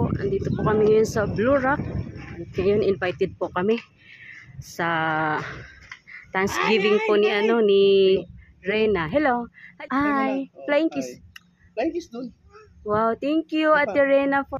po. Andito po kami ngayon sa Blue Rock. Ngayon invited po kami sa Thanksgiving po ni Reyna. Hello. Hi. Flying kiss. Flying kiss doon. Wow, thank you Ate Reyna for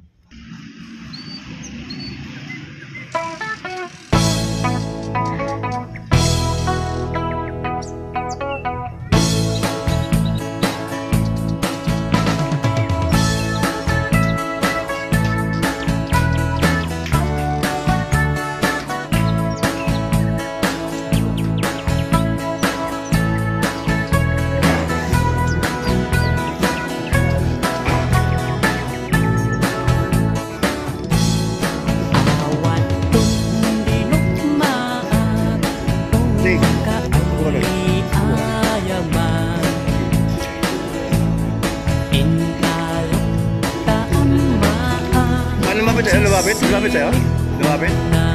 Lumapit sa'yo? Lumapit?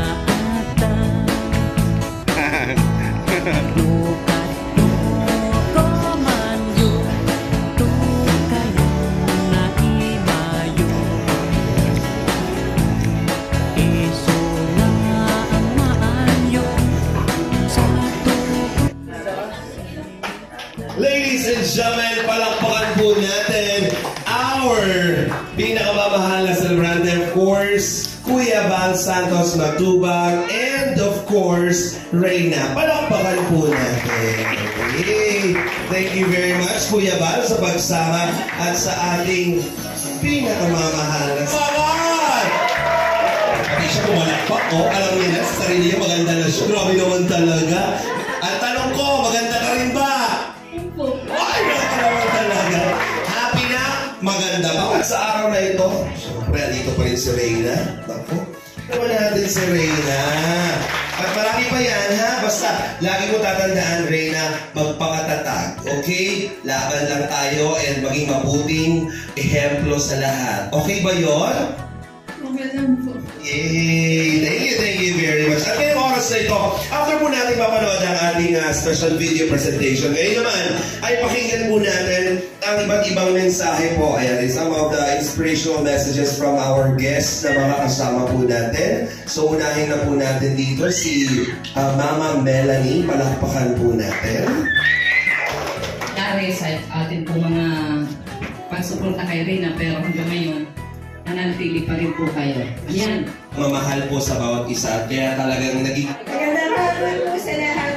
Ladies and gentlemen, palakpakan po natin our pinakamamahal na celebrante, of course, Kuya Bal Santos Matubag, and of course, Reyna. Palakpakan po natin. Yay! Thank you very much, Kuya Bal, sa pagsama at sa ating pinakamamahal na Bawal! Pati siya pumalakpak, oh. Alam niya na, sa sarili niya, maganda na siya. Grabe naman talaga. At tanong ko, maganda ka rin ba? Ay, maganda naman talaga. Happy na? Maganda ba? At sa araw na ito, syempre, dito pa rin si Reyna. Naku, naman natin si Reyna. At marami pa yan, ha? Basta, lagi mo tatandaan, Reyna, magpakatatag. Okay? Laban lang tayo and maging mabuting ehemplo sa lahat. Okay ba yun? Okay lang po. Yay! Thank you very much. At ngayong oras na ito, after po natin mapanood ang ating special video presentation, ngayon naman ay pakinggan po natin ang iba't ibang mensahe po. Ayan, some of the inspirational messages from our guests na mga kasama po natin. So, unahin na po natin dito si Mama Melanie. Palakpakan po natin. Dari sa atin po mga pagsuporta kay Reyna, pero hanggang ngayon, nananatili pa rin po kayo. Yan. Mamahal po sa bawat isa. Kaya talagang naging... Magandang hapon po sa lahat.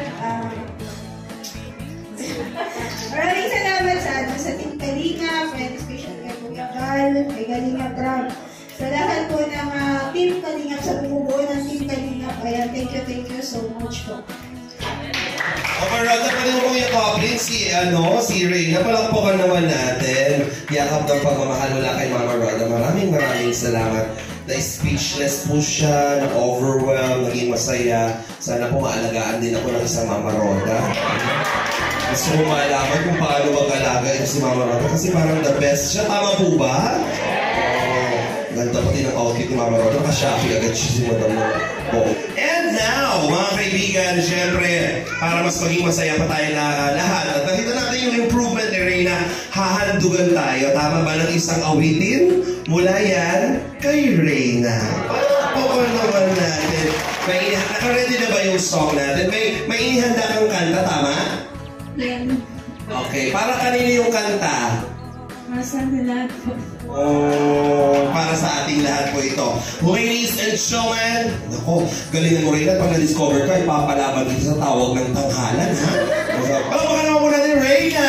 Maraming salamat sa Team Kalinga, and especially kay Kuya Bal, kay Kalinga Trump. Sa lahat po ng Team Kalinga, sa bumubuo ng Team Kalinga. Kaya thank you so much po. Overall, na pwede mo pong yakapin si Reyna. Palakpakan naman natin. Yakap ng pagmamahal mula kay Mama Roda. Maraming salamat. Na-speechless po siya, na-overwhelmed, naging masaya. Sana po maalagaan din ako ng isang Mama Roda. Gusto ko malaman kung paano mag-alaga ito si Mama Roda kasi parang the best siya. Tama po ba? Ganda pati ng outfit ni Mama Roda. Nakashafi agad siya si Madam mo. And now, mga kaibigan, syempre, para mas maging masaya pa tayo na lahat. At nakita natin yung improvement ni Reyna, hahandugan tayo. Tama ba ng isang awitin? Mula yan kay Reyna. Palakpakan naman natin. Naka-ready na ba yung song natin? May inihanda kang kanta, tama? Yan. Okay, para kanino yung kanta? Masa na lahat po. Oh, para sa ating lahat po ito. Ladies and gentlemen, ako, galingan mo rin at pag na-discover ka, ipapalaban dito sa tawag ng tanghalan, ha? Palakpakan naman muna ni Reyna!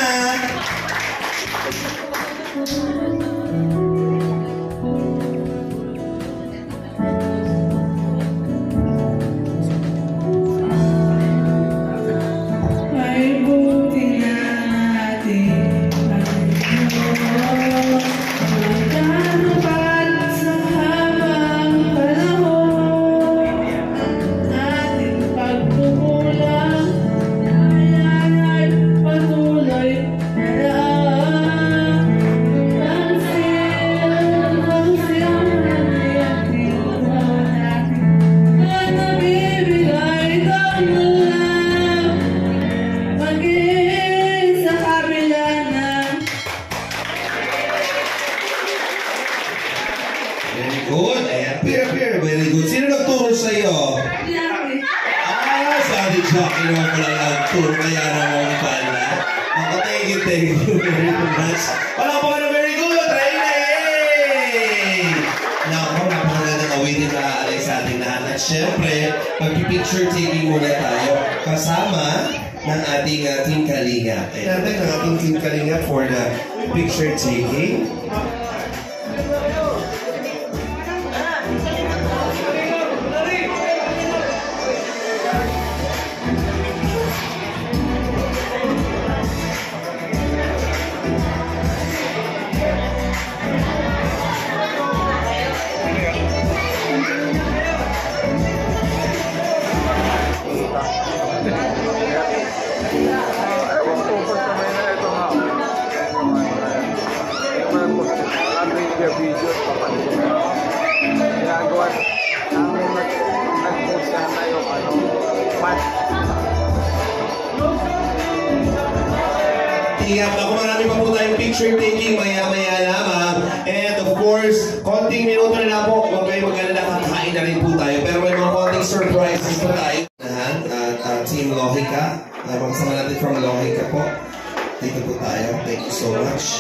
Patuloy jockey naman pala ng tour, kaya naman pala. Ako, thank you very much. Wala po ka na very good, Reyna! Yay! Naku, napakagandang awitin na aalay sa ating lahat. At syempre, mag-picture taking muna tayo kasama ng ating Team Kalinga. Natin ang ating Team Kalinga for the picture taking. Tiyak ako, marami pa po tayong picture taking maya-maya lamang. And of course, konting minuto na lang po, huwag kayo mag-alala, kakain na rin po tayo. Pero may mga konting surprises po tayo. Team Lohika, makasama natin from Lohika po. Dito po tayo. Thank you so much.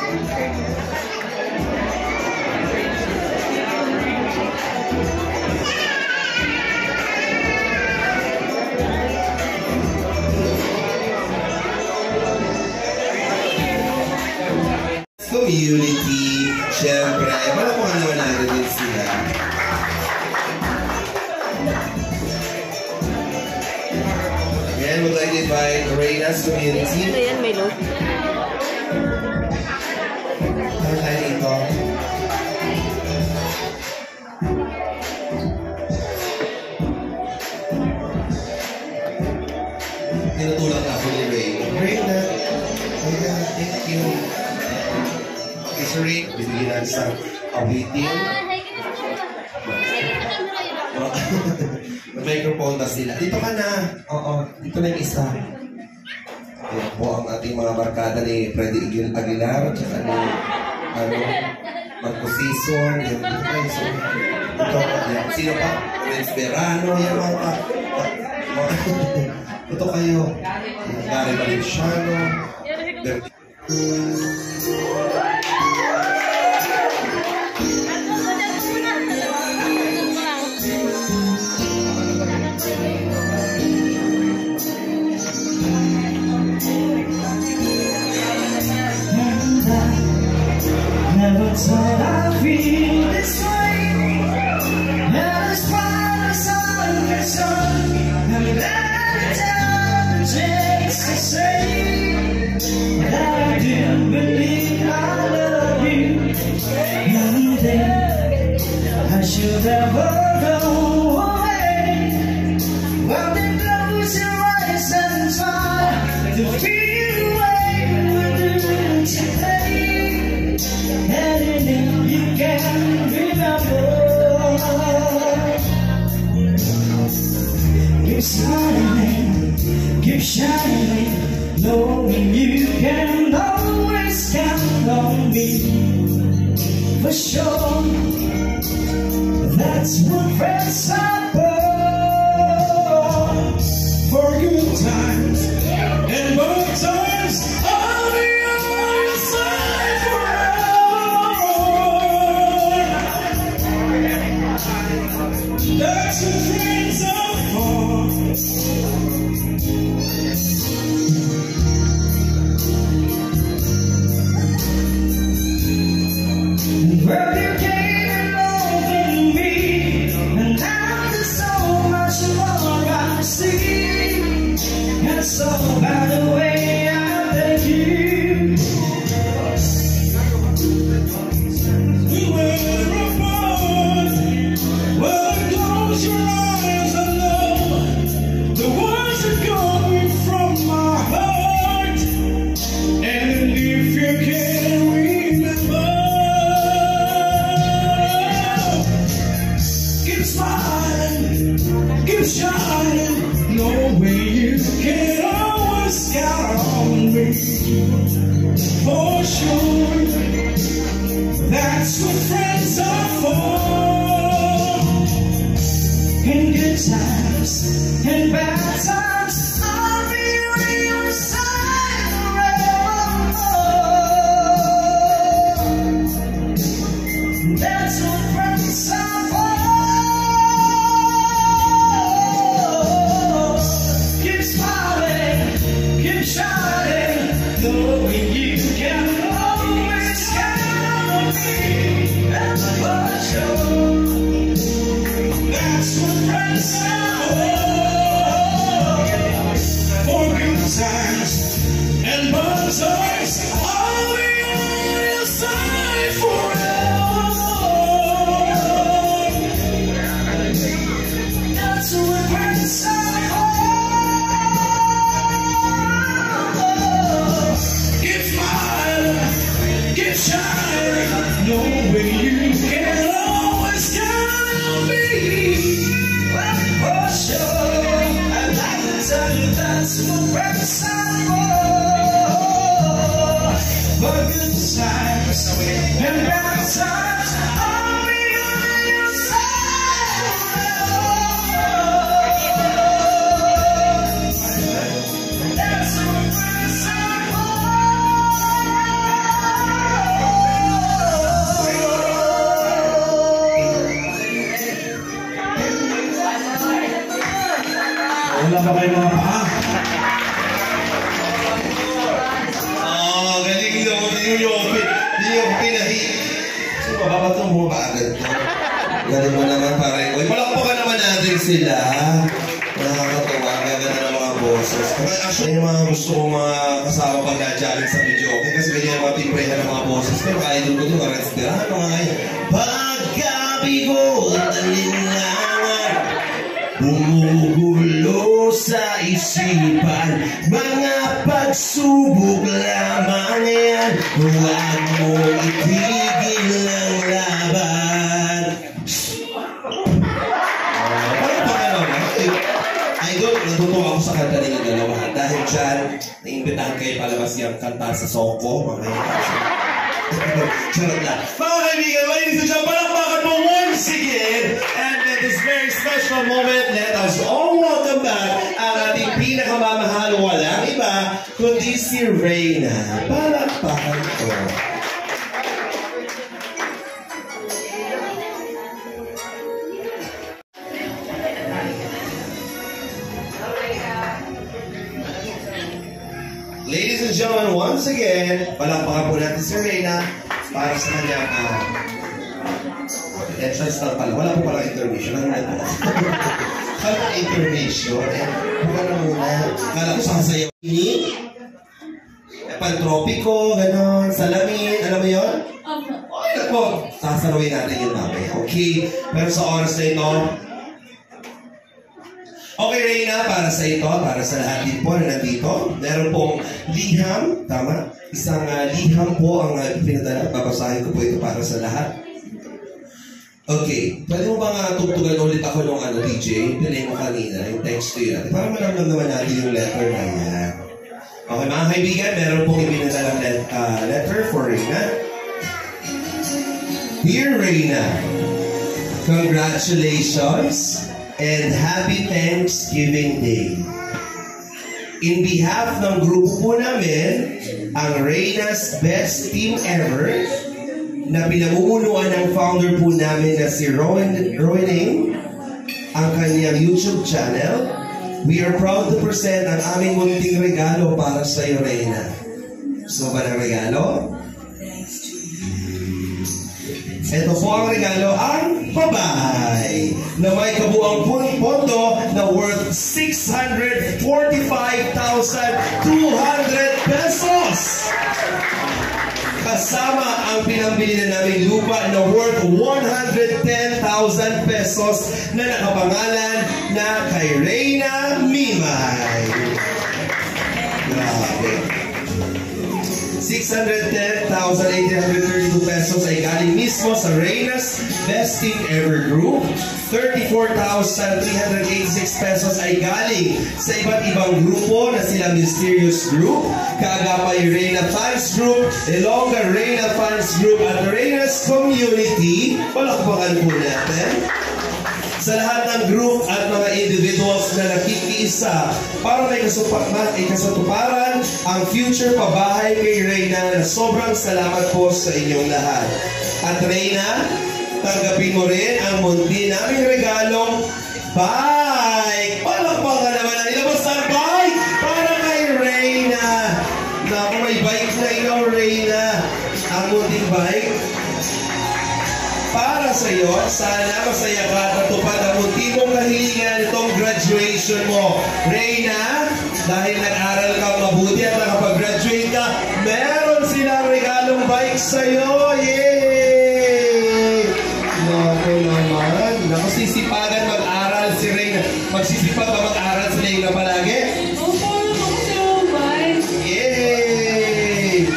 Community, syempre, wala po naman natin din sila. Again, would like to invite Reyna's community. Ano yan, Milo? Ano tayo dito? Tinutulak ako ni Reyna. Reyna, thank you. Sorry, bibigyan natin sa awitin. Mag-microphone na sila. Dito ka na. Oo, dito na yung isa. Yan po ang ating mga barkada ni Freddy Aguilar at saka ni Marco Sison. Yan po tayo. Ito, yan. Sino pa? Vince Verano. Yan mga ito kayo. Gary Valenciano. Never thought I'd feel this way. Now it's fine, it's on the sun. And every time it takes to say that I didn't believe I love you. And then I should ever go away. Well, then close your eyes and try to feel away with the today. Anything you can remember. Keep smiling, keep shining, knowing you can always count on me. For sure, that's what friends are for good times and bad times. I'll be on your side forever. That's what friends are for. Well, you came along in me, and now there's so much more I see. And so, by the way, I thank you. We were apart. Well, close your eyes and know the words are coming from my heart. And if you can remember, keep smiling, keep shining, knowing you can always count on me. For sure, that's what friends are for. In good times and bad times. baptized and baptized. I'll be on your side forever. That's what we're inside. Get smile, get shine, knowing you can always count on me. For sure, I'd like to tell you that's what we're inside for. But good times and bad times, I'll be on your side forever. That's what we're inside for. Wala ba kayo mga paa? Galing naman hindi yung pinahi. So, mababatong mo ba agad to? Galing mo naman pare. Uy, palakpakan naman natin sila. Nakakatawa. Gaganda ng mga boses. Actually, yung mga gusto kong mga kasama pag na-challenge sa video. Okay, kasi ganyan yung mga piprehan ng mga boses. Pero idol ko ito, parang inspirahan mga ngayon. Pagkabigo at alinlangan, bumugulo sa isipan, mga pagsubok lamang yan. Huwag mo itigil ang laban. Parang pangalaman, idol, natutuwa ako sa kanta ninyo dalawa. Dahil dyan, naimbitahan kayo palabas yung kanta sa Soko. Mga charot lang. Mga kaibigan, ladies and gentlemen, palakpakan mo once again. And at this very special moment, let us all welcome back ang ating pinakamamahal, walang iba, kundi si Reyna. Palakpakan ko. Ladies and gentlemen, once again, palakpakan po natin si Reyna para sa kanyang entrance na pala. Wala po pala intermission. Ano na ito? Kala intermission. Buka na muna. Kala ko sasayaw. Pantropiko, gano'n, salamin, alam mo yun? Okay na po. Sasarawin natin yun namin. Okay. Pero sa oras na ito, okay, Reyna, para sa ito, para sa lahat din po na nandito, meron pong liham, tama? Isang liham po ang pinadala. Babasahin ko po ito para sa lahat. Okay, pwede mo ba tugtugan ulit ako nung DJ? Pinay mo kanina, yung text to yun. Para maramdaman naman natin yung letter na yan. Okay, mga kaibigan, meron pong ipinadalang letter for Reyna. Dear Reyna, congratulations and happy Thanksgiving Day. In behalf ng grupo po namin, ang Reyna's Best Team Ever, na pinamumunuan ng founder po namin na si Roining, ang kanyang YouTube channel, we are proud to present ang aming munting regalo para sa iyo, Reyna. Gusto ba ng regalo? Ito po ang regalo, ang pabahay na may kabuang pondo na worth 645,200 pesos. Kasama ang pinambili na namin lupa na worth 110,000 pesos na nakapangalan na kay Reyna Mimay. Grabe. 610,832 pesos ay galing mismo sa Reyna's Best Team Ever Group. 34,386 pesos ay galing sa iba't ibang grupo na sila Mysterious Group, Kaagapay Reyna Fans Group, Ilongga Reyna Fans Group, at Reyna's Community. Palakpakan po natin. Sa lahat ng group at mga individuals na nakikiisa para may kasatuparan ang future pabahay kay Reyna, na sobrang salamat po sa inyong lahat. At Reyna, tanggapin mo rin ang munti naming regalong bike. Palakpakan naman ang ilabas ng bike para kay Reyna. Naku, may bike na ikaw, Reyna. Ang munting bike para sa iyo. Sana masaya ka at natupad ang munti mong kahilingan itong graduation mo. Reyna, dahil nag-aral ka mabuti at nakapag-graduate ka, meron silang regalong bike sa'yo. Yay! Naku naman. Naku, sisipagan mag-aral si Reyna. Magsisipag ba mag-aral si Reyna palagi? Opo, ako sa Mumbai. Yay!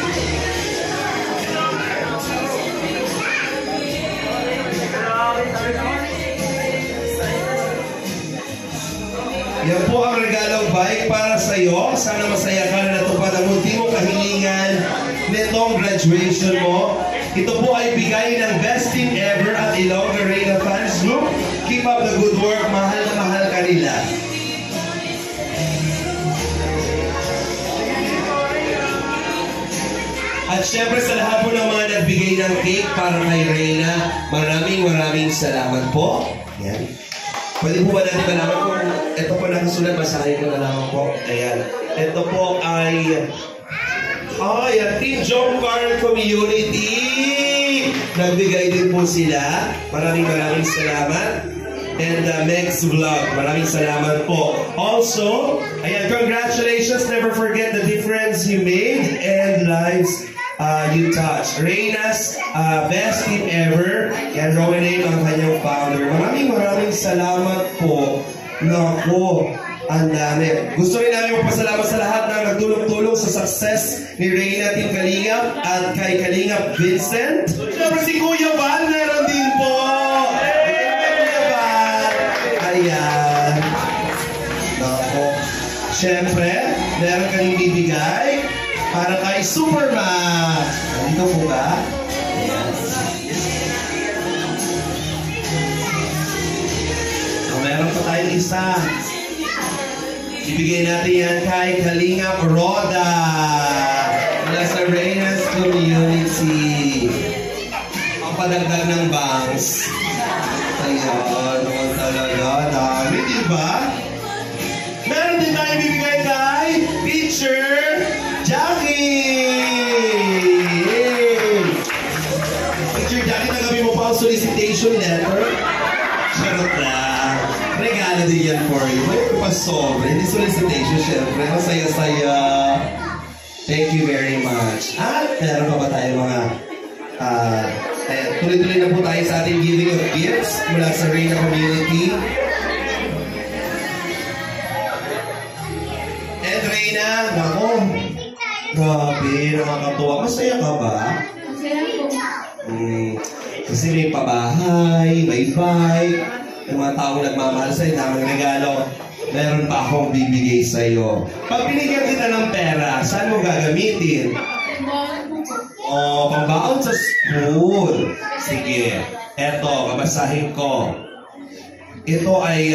Yan po ang regalong bike para sa iyo. Sana masaya ka na natupad ang ultimong kahilingan nitong graduation mo. Ito po ay bigay ng best team ever at Ilongga Reyna Fans Group. Keep up the good work. Mahal na mahal ka nila. At syempre sa lahat po ng mga nagbigay ng cake para kay Reyna, maraming salamat po. Yan. Pwede po ba natin malaman kung ito po nakasulat, basahin ko na lang po. Ayan. Ito po ay Team Jom Carl Community. Nagbigay din po sila. Maraming salamat. And Meg's Vlog, maraming salamat po. Also, ayan, congratulations. Never forget the difference you made and lives you touch. Reyna's best team ever. Yan, Rowan Aim ang kanyang founder. Maraming salamat po. Naku, ang dami. Gusto rin namin magpasalamat sa lahat na nagtulong-tulong sa success ni Reyna Team Kalingap at kay Kalingap Vincent. Siyempre si Kuya Val, meron din po. Kuya Val. Ayan. Naku. Siyempre, meron kayong bibigay para kay Superman. Nandito po ba? Ayan. Meron pa tayong isa. Ibigay natin yan kay Kalingap Roda. Mula sa Reyna's Community. Ang padagdag ng bangs. Ayan. Naman talaga. Dami, diba? Meron din tayo ibibigay kay Teacher Jackie! Teacher Jackie, nagabi mo pa ang solicitation letter? Charot lang. Regalo din yan for you. May pasobre. Hindi solicitation, syempre. Masaya-saya. Thank you very much. At meron pa ba tayo mga tuloy-tuloy na po tayo sa ating giving of gifts mula sa Reyna Community. And Reyna, nako. Grabe, nakakatuwa. Masaya ka ba? Masaya po. Kasi may pabahay, may bike, yung mga taong nagmamahal sa'yo, daming regalo. Meron pa akong bibigay sa'yo. Pag binigyan kita ng pera, saan mo gagamitin? Pambaon sa school. Sige. Eto, babasahin ko. Ito ay,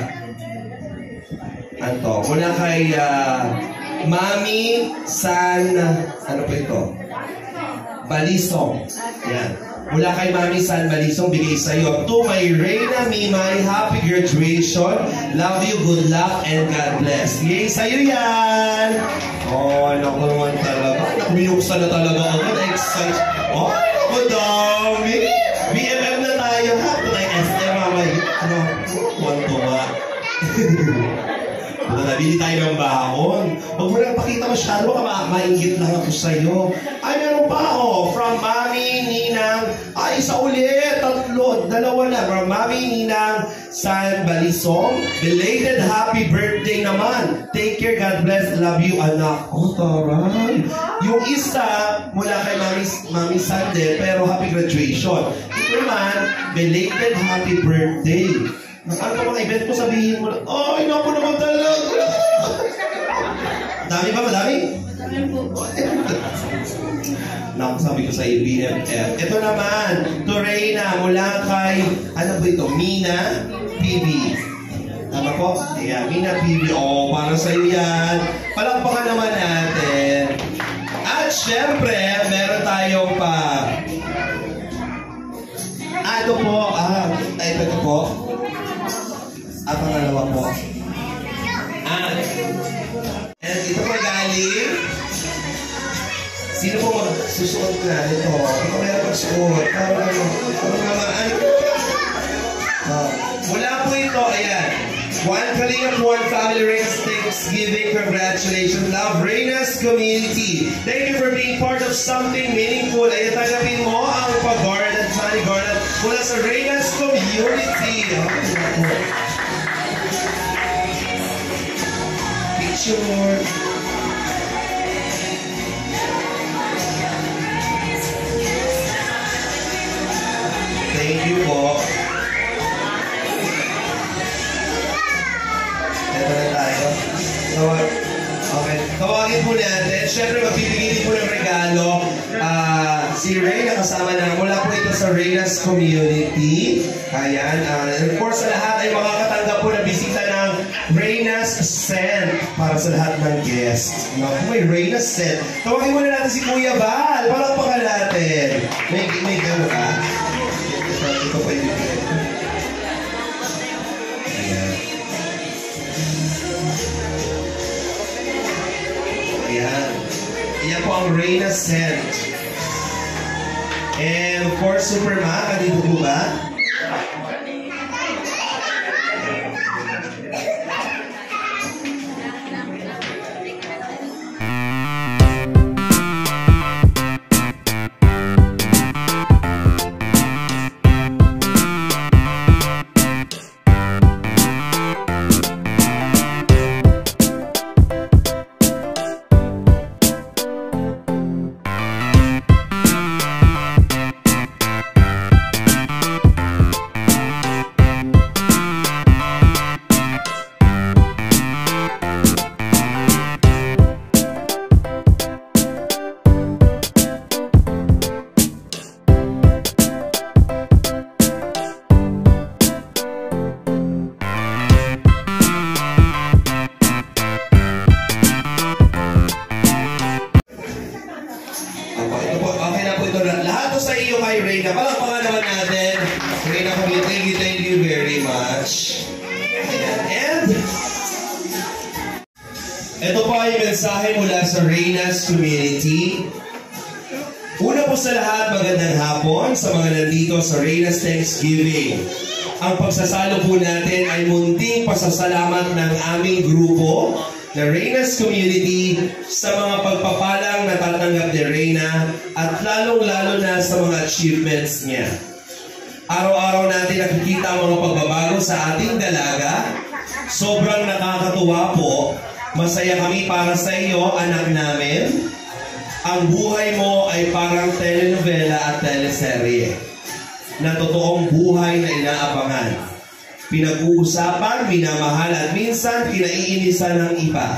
mula kay Mami San, ano po ito? Balisong. Yan. Mula kay Mami San Balisong, bigay sa'yo. To my Reyna Mimay, happy graduation. Love you, good luck, and God bless. Yay, sa'yo yan! Oh, naku naman talaga. Minuksan na talaga ako. Na-excite. Oh, naku dami! BMM na tayo, ha? Ito na yung SM, mamay. Ano? Tuwan-tuwa. Nabili tayo ng bahon. Huwag mo lang pakita masyado, maingit lang ako sa'yo. Ay, meron pa ako. From Mami Ninang. Ay, isa ulit. Tatlo. Dalawa na. From Mami Ninang San Balisong. Belated happy birthday naman. Take care. God bless. Love you, anak. Oh, taray. Yung isa, mula kay Mami Sande, pero happy graduation. Ito naman, belated happy birthday. Ano ka mga event mo, sabihin mo lang, ay, naku naman talaga. Dami ba? Madami? Madami po. Naku, sabi ko sa iyo, BFF. Ito naman, to Reyna, mula kay, ano ba ito? Mina PB. Tama po? Yeah, Mina PB. Oh, para sa iyo yan. Palakpakan naman natin. At syempre, meron tayong pa. Ito po. Ito po. At pangalawa po. And ito po galing. Sino po magsusuot na ito? Ito meron magsuot. Mula po ito, ayan. One Kalingap, one family Reyna's Thanksgiving. Congratulations, love Reyna's community. Thank you for being part of something meaningful. Ay tanggapin mo ang pag-garland, sunny garland mula sa Reyna's community. Picture. Thank you po. Ito na tayo. Okay. Tawagin po natin. Siyempre, magbibigay din po ng regalo. Si Ray, nakasama na. Mula po ito sa Reyna's community. Ayan. And of course, sa lahat ay makakatanggap po na bisita ng Reyna's scent para sa lahat ng guests. May Reyna's scent. Tawagin muna natin si Kuya Val. Palakpakan natin. May gano ka? Ito pa yung ayan. Ayan. Ayan po ang Reyna's scent. And of course, Superma, kanino po ba? Lahat to sa iyo kay Reyna. Palakpakan naman natin. Reyna, thank you very much. And ito po ay mensahe mula sa Reyna's community. Una po sa lahat, magandang hapon sa mga nandito sa Reyna's Thanksgiving. Ang pagsasalo po natin ay munting pasasalamat ng aming grupo na Reyna's community sa mga pagpapalang natatanggap ni Reyna at lalong-lalo na sa mga achievements niya. Araw-araw natin nakikita ang mga pagbabago sa ating dalaga. Sobrang nakakatuwa po. Masaya kami para sa iyo, anak namin. Ang buhay mo ay parang telenovela at teleserye na totoong buhay na inaabangan. Pinag-uusapan, minamahal at minsan kinaiinisan ng iba.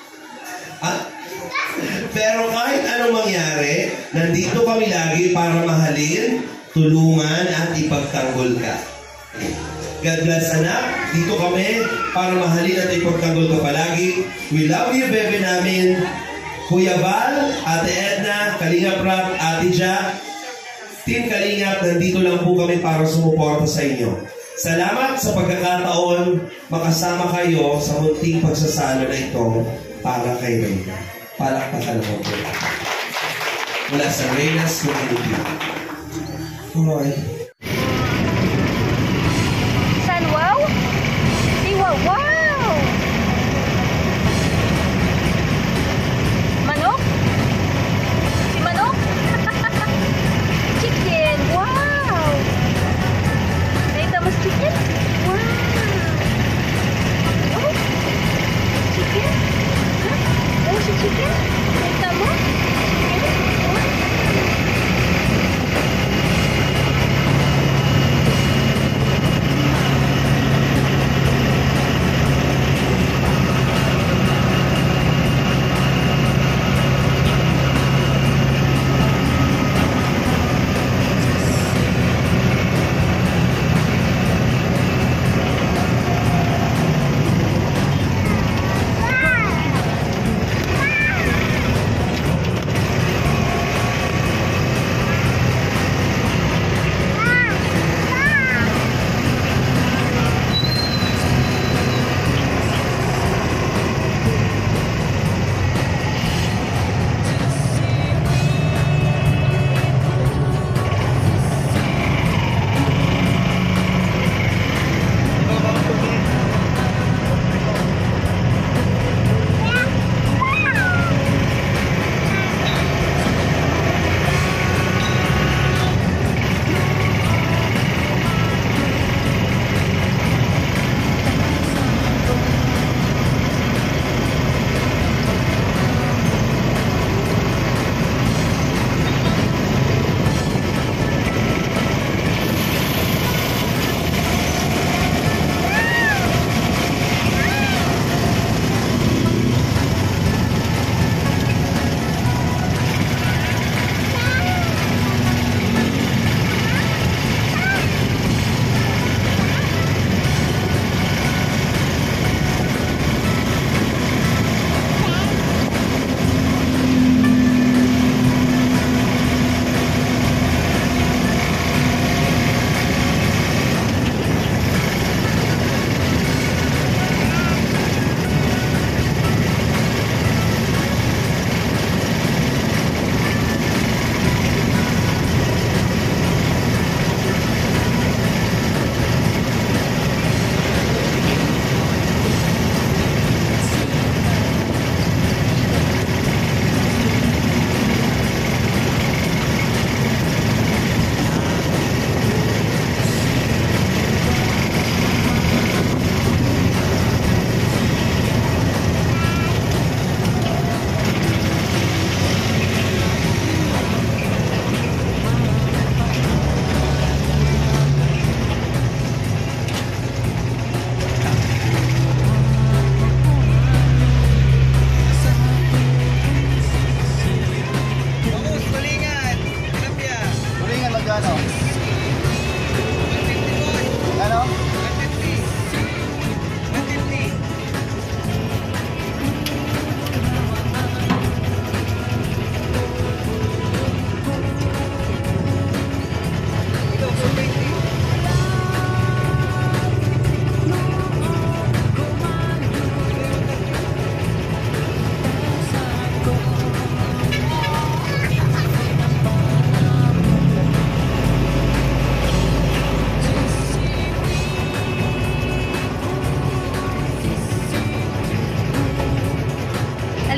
Pero kahit anong mangyari, nandito kami lagi para mahalin, tulungan at ipagtanggol ka. God bless, anak. Dito kami para mahalin at ipagtanggol ka palagi. We love you, bebe namin. Kuya Val, Ate Edna, Kalingap Rap, Ate Jack, Team Kalingap, nandito lang po kami para sumuporta sa inyo. Salamat sa pagkakataon makasama kayo sa munting pagsasalo na ito para kay Reyna. Palakpakan mo po. Mula sa Reyna's community. Alright. San wow? Iwa wow! Manok? Si Manok? Chicken! Wow! Nakita mo si chicken? Wow! Oh! Chicken? Huh? Oh, si chicken? Nakita mo? Chicken? Oh!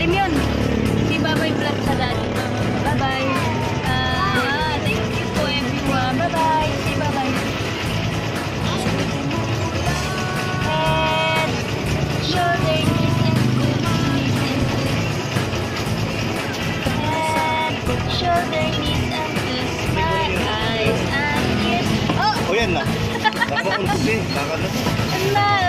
Team yun. Si Babay Vlog sa dati. Bye-bye. Thank you po everyone. Bye-bye. Si Babay. And show their knees and goodies and show their knees and kiss my eyes and ears. Oh! O yan na. Baka ulti. Baka na. My